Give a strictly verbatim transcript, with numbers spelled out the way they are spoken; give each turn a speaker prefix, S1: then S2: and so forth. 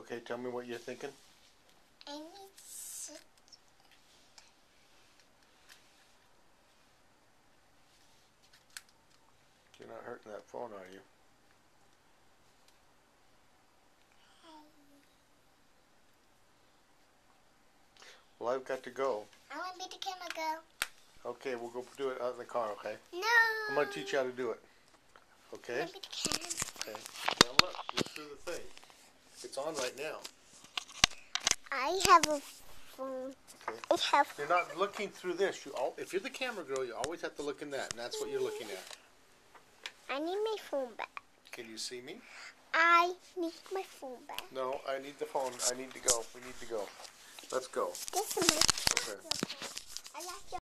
S1: Okay, tell me what you're thinking.
S2: I need to...
S1: You're not hurting that phone, are you? Well, I've got to go.
S2: I want to be the camera girl.
S1: Okay, we'll go do it out in the car, okay?
S2: No!
S1: I'm going to teach you how to do it. Okay?
S2: I want to be the camera.
S1: Okay. Now look, look through the thing. It's on right now.
S2: I have a phone.
S1: Okay.
S2: I have...
S1: You're not looking through this. You all, if you're the camera girl, you always have to look in that, and that's what you're looking at.
S2: I need my phone back.
S1: Can you see me?
S2: I need my phone back.
S1: No, I need the phone. I need to go. We need to go. Let's go.
S2: This is my phone.
S1: Okay.